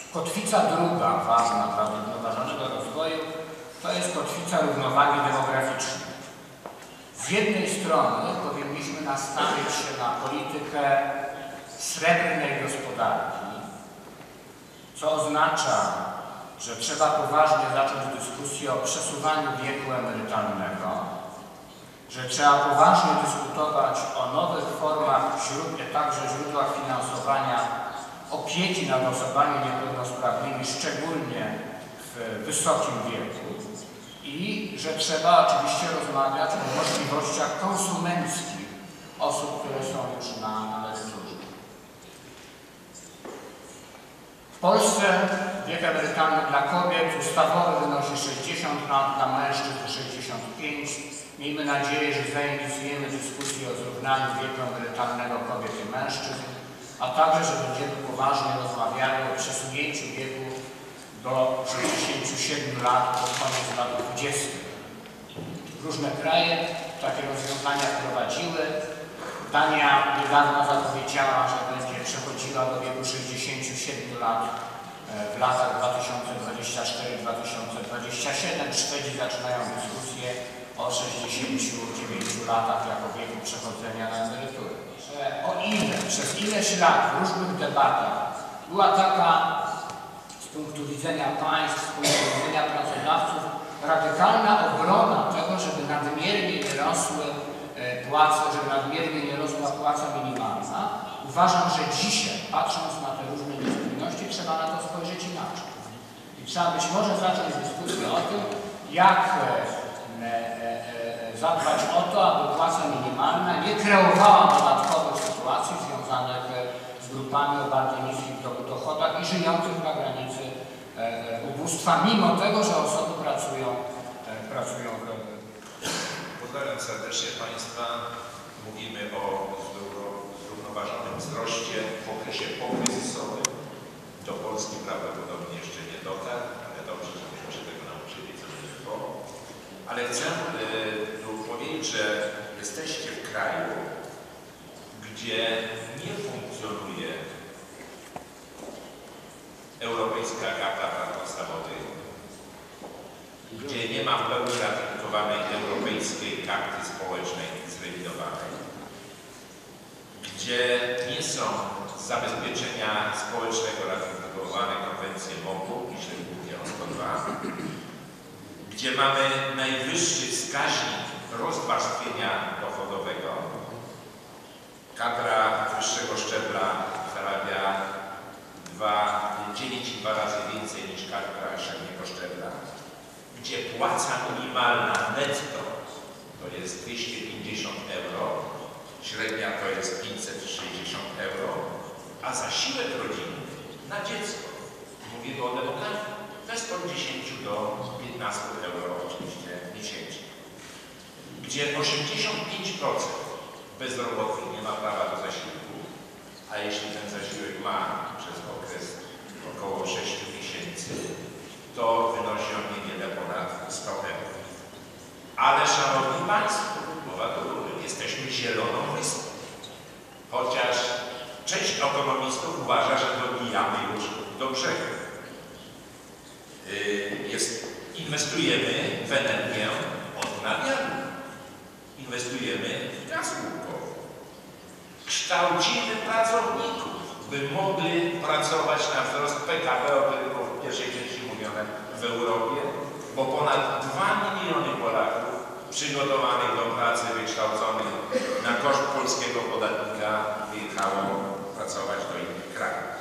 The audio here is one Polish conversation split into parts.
Kotwica druga, ważna dla zrównoważonego rozwoju, to jest kotwica równowagi demograficznej. Z jednej strony powinniśmy nastawić się na politykę srebrnej gospodarki, co oznacza, że trzeba poważnie zacząć dyskusję o przesuwaniu wieku emerytalnego, że trzeba poważnie dyskutować o nowych formach, także źródłach finansowania opieki nad osobami niepełnosprawnymi, szczególnie w wysokim wieku, i że trzeba oczywiście rozmawiać o możliwościach konsumenckich osób, które są już na emeryturze. W Polsce wiek emerytalny dla kobiet ustawowy wynosi 60 lat, dla mężczyzn 65. Miejmy nadzieję, że zainicjujemy dyskusję o zrównaniu wieku emerytalnego kobiet i mężczyzn, a także, że będziemy poważnie rozmawiali o przesunięciu wieku do 67 lat pod koniec lat 20. Różne kraje takie rozwiązania wprowadziły. Dania niedawno zapowiedziała, że będzie przechodziła do wieku 67 lat w latach 2024-2027. Szwedzi zaczynają dyskusję o 69 latach jako wieku przechodzenia na emeryturę. Że o ile przez ileś lat w różnych debatach była taka z punktu widzenia państw, z punktu widzenia pracodawców radykalna obrona tego, żeby nadmiernie nie rosły płace, żeby nadmiernie nie rosła płaca minimalna, uważam, że dzisiaj, patrząc na te różne niespójności, trzeba na to spojrzeć inaczej. I trzeba być może zacząć dyskusję o tym, jak zadbać o to, aby płaca minimalna nie kreowała dodatkowych sytuacji związanych z grupami o bardzo niskich dochodach i żyjących na granicy ubóstwa, mimo tego, że osoby pracują w rolnictwie. Pozdrawiam serdecznie Państwa. Mówimy o zrównoważonym wzroście w okresie pokryzysowym. Do Polski prawdopodobnie jeszcze nie dotarł, ale dobrze, że myśmy się tego nauczyli, co będzie po. Ale chcę tu powiedzieć, że jesteście w kraju, gdzie nie funkcjonuje Europejska Karta Praw Podstawowych, gdzie nie ma w pełni ratyfikowanej Europejskiej Karty Społecznej zrewidowanej, gdzie nie są zabezpieczenia społecznego ratyfikowane konwencje MOP-u, myślę głównie o 102, gdzie mamy najwyższy wskaźnik rozwarstwienia dochodowego. Kadra wyższego szczebla zarabia 9,2 razy więcej niż kadra średniego szczebla, gdzie płaca minimalna netto to jest 250 euro, średnia to jest 560 euro, a zasiłek rodzinny na dziecko, mówimy o demografii, to jest od 10 do 15 euro oczywiście miesięcznie, gdzie 85% bezrobotnych nie ma prawa do zasiłku, a jeśli ten zasiłek ma przez okres około 6 miesięcy, to wynosi on niewiele ponad 100 euro. Ale szanowni Państwo, mowa do góry, jesteśmy zieloną wyspą. Chociaż część ekonomistów uważa, że dobijamy już do brzegu. Inwestujemy w energię odnawialną. Inwestujemy w gaz łupkowy. Kształcimy pracowników, by mogli pracować na wzrost PKB, o którym było w pierwszej części mówione w Europie, bo ponad 2 miliony Polaków przygotowanych do pracy, wykształconych na koszt polskiego podatnika wyjechało pracować do innych krajów.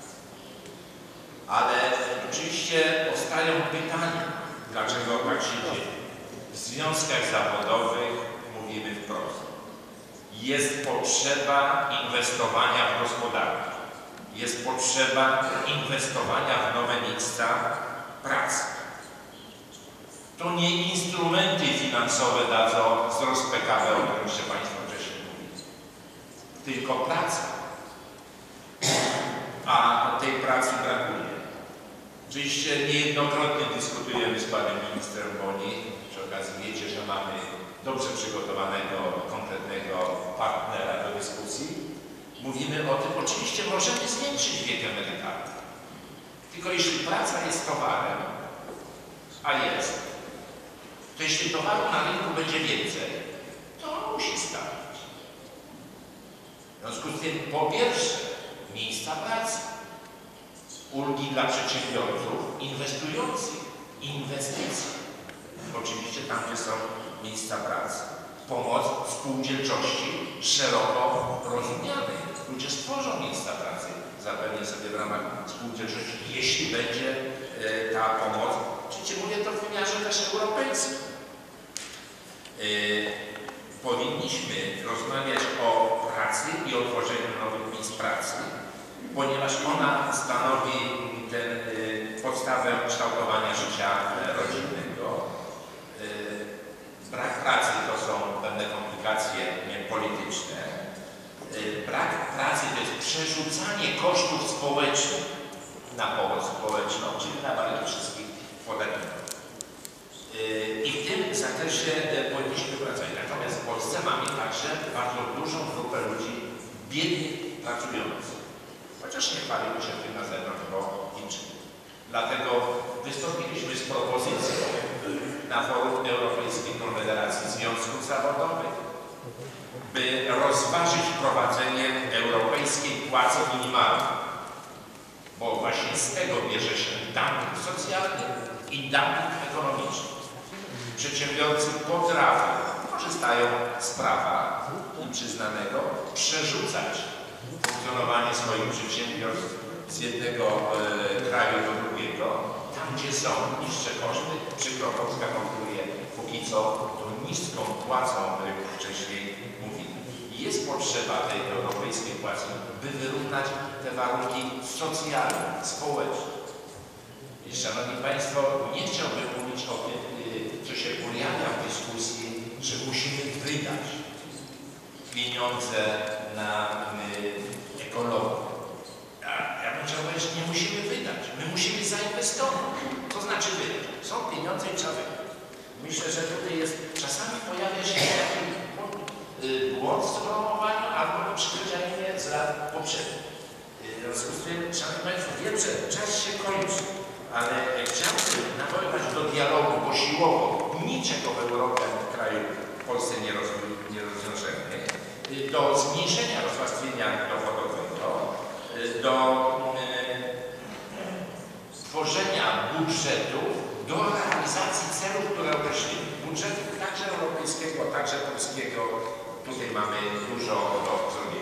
Ale oczywiście powstają pytania, dlaczego tak się dzieje. W związkach zawodowych mówimy wprost. Jest potrzeba inwestowania w gospodarkę. Jest potrzeba inwestowania w nowe miejsca pracy. To nie instrumenty finansowe dadzą wzrost PKB, o którym się Państwo wcześniej mówili, tylko praca. A tej pracy brakuje. Oczywiście niejednokrotnie dyskutujemy z Panem Ministrem Boni. Przy okazji wiecie, że mamy dobrze przygotowanego, konkretnego partnera do dyskusji. Mówimy o tym, oczywiście możemy zwiększyć wiek emerytalny. Tylko jeśli praca jest towarem, a jest, to jeśli towaru na rynku będzie więcej, to on musi stawić. W związku z tym, po pierwsze, miejsca pracy, ulgi dla przedsiębiorców inwestujących, inwestycje. Oczywiście tam, gdzie są miejsca pracy. Pomoc spółdzielczości szeroko rozumianej. Ludzie stworzą miejsca pracy, zapewnię sobie w ramach spółdzielczości, jeśli będzie ta pomoc. Oczywiście mówię to w wymiarze też europejskim. Powinniśmy rozmawiać o pracy i o tworzeniu nowych miejsc pracy, ponieważ ona stanowi podstawę kształtowania życia rodzinnego. Brak pracy to są pewne komplikacje polityczne. Brak pracy to jest przerzucanie kosztów społecznych na pomoc społeczną, czyli na barki wszystkich podatników. I w tym zakresie powinniśmy pracować. Natomiast w Polsce mamy także bardzo dużą grupę ludzi biednych, pracujących. Chociaż nie chwalimy się tym na zewnątrz, bo niczym. Dlatego wystąpiliśmy z propozycją na forum Europejskiej Konfederacji Związków Zawodowych, by rozważyć wprowadzenie europejskiej płacy minimalnej, bo właśnie z tego bierze się dumping socjalny i dumping ekonomiczny. Przedsiębiorcy potrafią, korzystają z prawa i przyznanego, przerzucać funkcjonowanie swoich przedsiębiorstw z jednego kraju do drugiego, tam gdzie są niższe koszty. Przykro, Polska konkuruje póki co tą niską płacą, o której wcześniej mówiłem. Jest potrzeba tej europejskiej płacy, by wyrównać te warunki socjalne, społeczne. I szanowni Państwo, nie chciałbym mówić o tym, co się pojawia w dyskusji, że musimy wydać pieniądze na ekologię. Ja bym chciał powiedzieć, że nie musimy wydać. My musimy zainwestować. To znaczy wydać. Są pieniądze i trzeba wydać. Myślę, że tutaj jest, czasami pojawia się taki błąd w programowaniu albo przypominanie z lat poprzednich. W związku z tym, szanowni Państwo, wiem, że czas się kończy, ale chciałbym nawoływać do dialogu, bo siłowo niczego w Europie, w kraju, w Polsce nie rozwiążemy, do zmniejszenia rozwarstwienia dochodowego, do tworzenia budżetu do realizacji celów, które określimy. Budżetu także europejskiego, także polskiego. Tutaj mamy dużo do zrobienia.